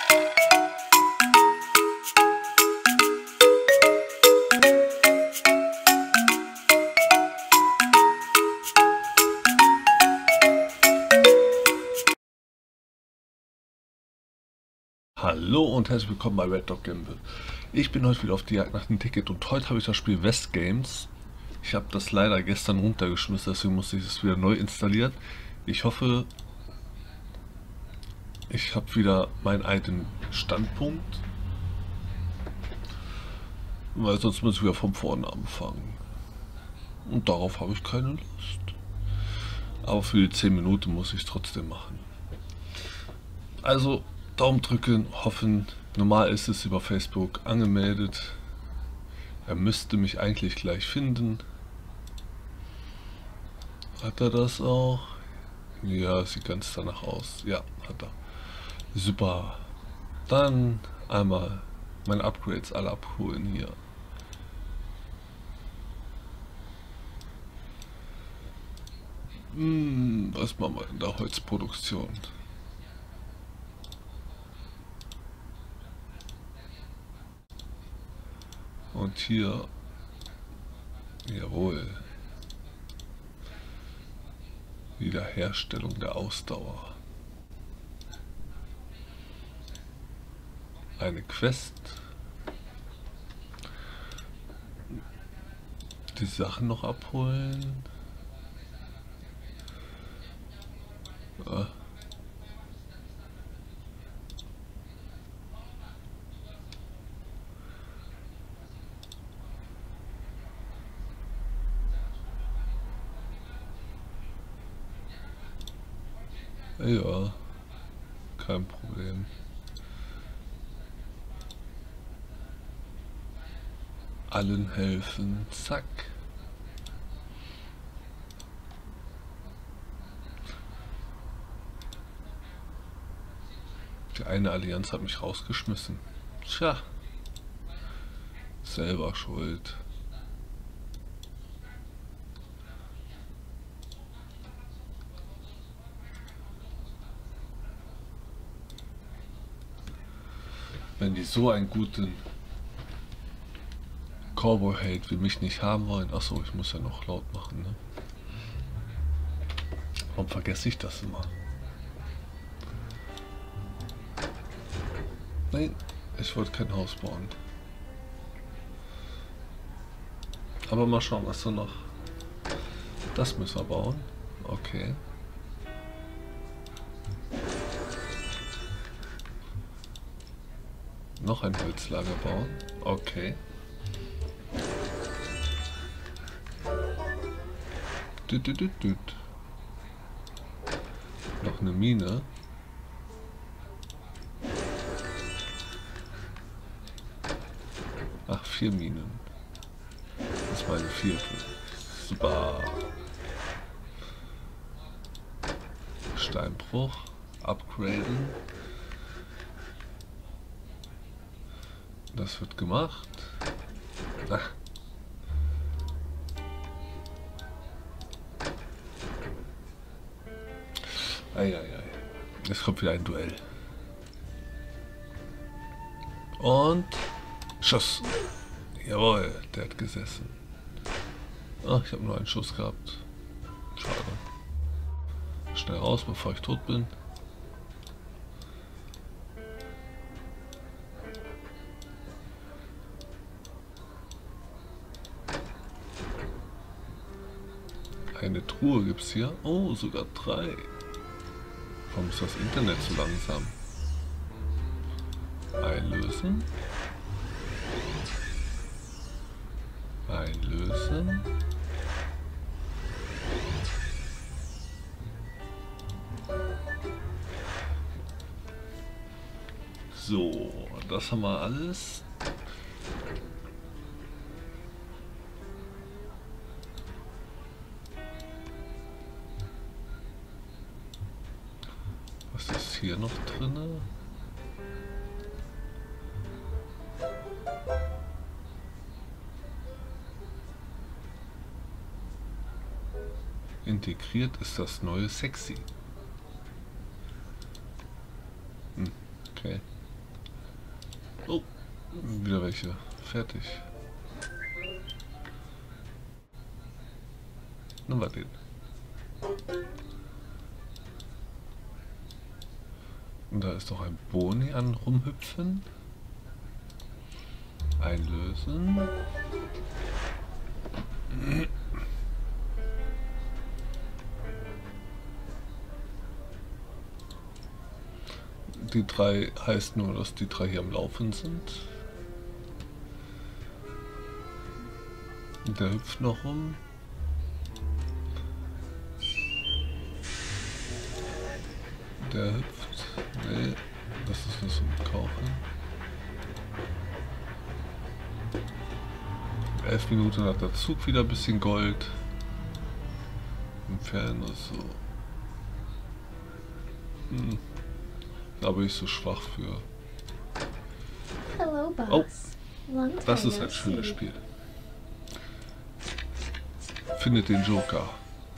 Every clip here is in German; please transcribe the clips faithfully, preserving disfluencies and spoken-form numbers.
Hallo und herzlich willkommen bei Red Dog Gamble. Ich bin heute wieder auf die Jagd nach dem Ticket und heute habe ich das Spiel West Games. Ich habe das leider gestern runtergeschmissen, deswegen musste ich es wieder neu installieren. Ich hoffe, ich habe wieder meinen eigenen Standpunkt, weil sonst muss ich wieder von vorne anfangen. Und darauf habe ich keine Lust. Aber für die zehn Minuten muss ich es trotzdem machen. Also Daumen drücken, hoffen. Normal ist es über Facebook angemeldet. Er müsste mich eigentlich gleich finden. Hat er das auch? Ja, sieht ganz danach aus. Ja, hat er. Super. Dann einmal meine Upgrades alle abholen hier. Hm, was machen wir in der Holzproduktion? Und hier, jawohl, Wiederherstellung der Ausdauer. Eine Quest. Die Sachen noch abholen. Ah. Ja, kein Problem. Allen helfen, zack. Die eine Allianz hat mich rausgeschmissen. Tja, selber schuld. Wenn die so einen guten Cowboy-Hate wie mich nicht haben wollen. Achso, ich muss ja noch laut machen, ne? Warum vergesse ich das immer? Nein, ich wollte kein Haus bauen. Aber mal schauen, was da noch. Das müssen wir bauen. Okay. Noch ein Holzlager bauen. Okay. Düt, düt, düt, düt. Noch eine Mine. Ach, vier Minen. Das ist meine vierte. Super. Steinbruch. Upgraden. Das wird gemacht. Ach. Eieiei. Jetzt kommt wieder ein Duell. Und Schuss. Jawohl, der hat gesessen. Ach, ich habe nur einen Schuss gehabt. Schade. Schnell raus, bevor ich tot bin. Eine Truhe gibt es hier. Oh, sogar drei. Warum ist das Internet so langsam? Einlösen. Einlösen. So, das haben wir alles. Was ist hier noch drin? Integriert ist das neue Sexy. Hm, okay. Oh, wieder welche. Fertig. Nehmen wir den. Und da ist doch ein Boni an rumhüpfen. Einlösen. Die drei heißt nur, dass die drei hier am Laufen sind. Und der hüpft noch rum. Der hüpft. Nee, das ist nur zum Kaufen. Elf Minuten hat der Zug wieder ein bisschen Gold. Im Fern ist so. Hm. Da bin ich so schwach für. Hello, Oh, boss. Long time das ist no ein schönes see. Spiel. Findet den Joker.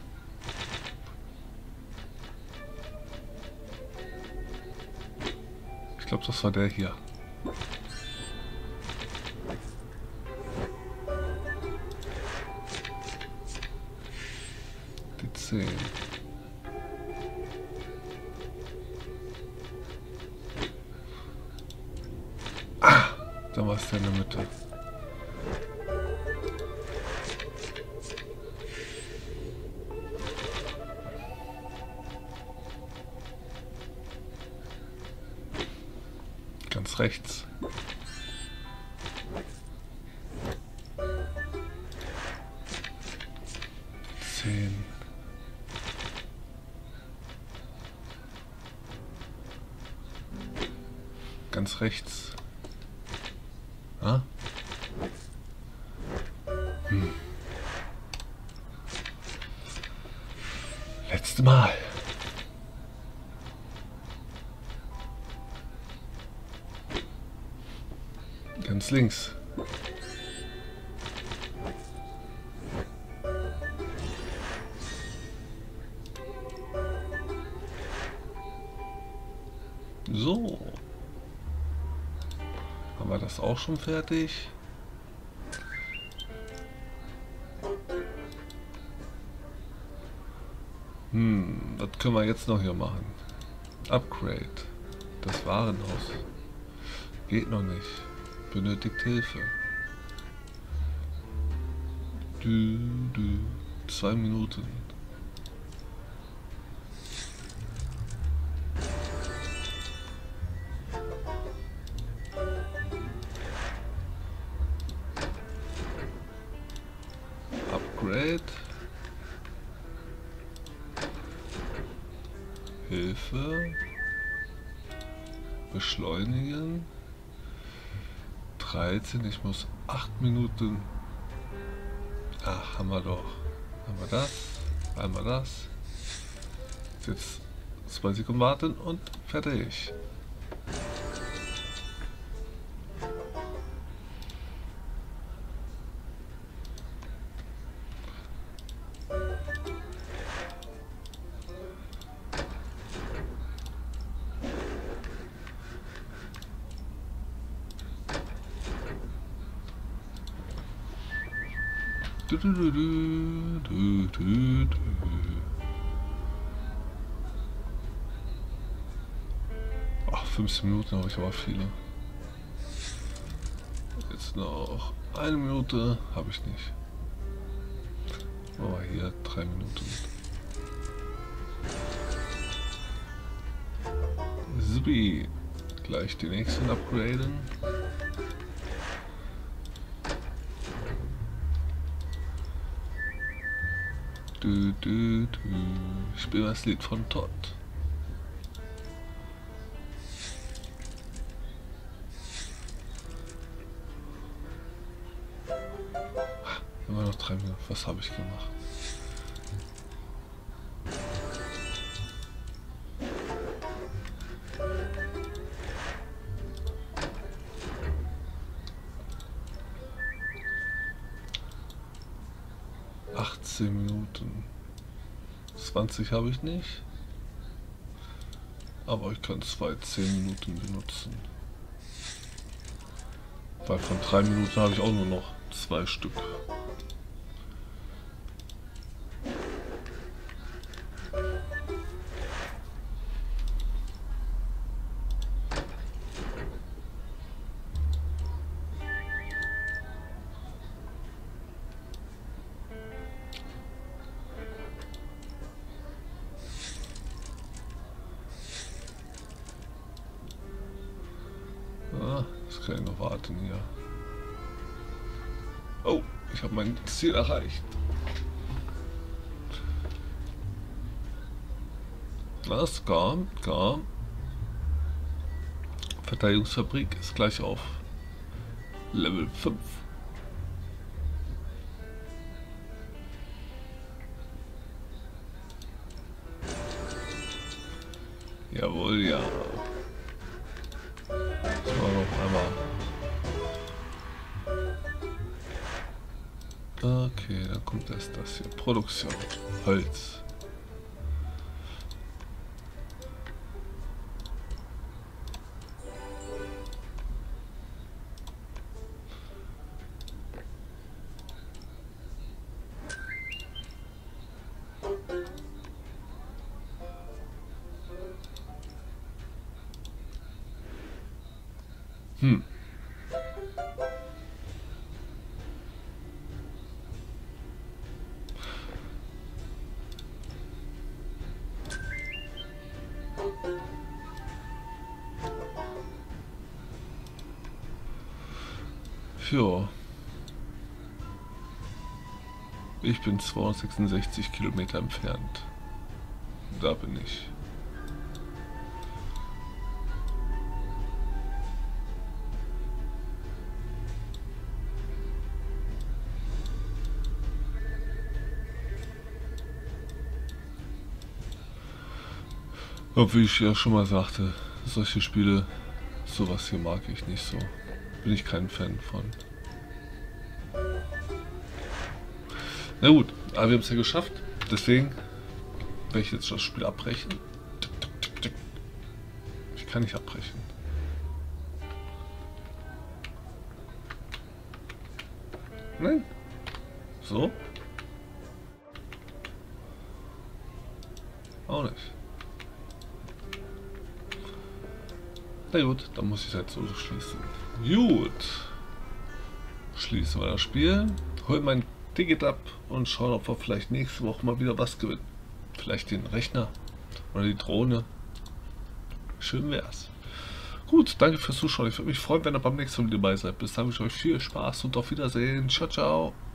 Ich glaube, das war der hier. Die zehn. Ah, da war es der in der Mitte. Ganz rechts. Zehn. Ganz rechts. Ah? Hm. Letzte Mal. Ganz links. So. Haben wir das auch schon fertig? Hm, was können wir jetzt noch hier machen? Upgrade. Das Warenhaus. Geht noch nicht. Benötigt Hilfe. Du, du. Zwei Minuten. Upgrade. Hilfe. Beschleunigen. dreizehn, ich muss acht Minuten. Ach, haben wir doch. Haben wir das? Einmal das. Jetzt zwei Sekunden warten und fertig. Du, du, du, du, du, du, du. Ach, fünfzehn Minuten habe ich aber viele. Jetzt noch eine Minute habe ich nicht. Aber hier drei Minuten. Supi. Gleich die nächsten upgraden. Du, du, du. Ich spiele das Lied von Todd. Immer noch drei Minuten. Was habe ich gemacht? achtzehn Minuten. zwanzig habe ich nicht. Aber ich kann zwei zehn Minuten benutzen. Weil von drei Minuten habe ich auch nur noch zwei Stück. Ah, das kann ich noch warten hier. Oh, ich habe mein Ziel erreicht. Das kam, kam. Verteidigungsfabrik ist gleich auf Level fünf. Jawohl, ja. Das war noch einmal. Okay, dann kommt erst das hier. Produktion. Holz. Hm. Ja. Ich bin zweihundertsechsundsechzig Kilometer entfernt. Da bin ich. Und wie ich ja schon mal sagte, solche Spiele, sowas hier mag ich nicht so. Bin ich kein Fan von. Na gut, aber wir haben es ja geschafft. Deswegen werde ich jetzt das Spiel abbrechen. Ich kann nicht abbrechen. Nein. So? Auch nicht. Na gut, dann muss ich es halt so schließen. Gut. Schließen wir das Spiel. Holen mein Ticket ab und schauen, ob wir vielleicht nächste Woche mal wieder was gewinnen. Vielleicht den Rechner oder die Drohne. Schön wär's. Gut, danke fürs Zuschauen. Ich würde mich freuen, wenn ihr beim nächsten Mal dabei seid. Bis dann wünsche ich euch viel Spaß und auf Wiedersehen. Ciao, ciao.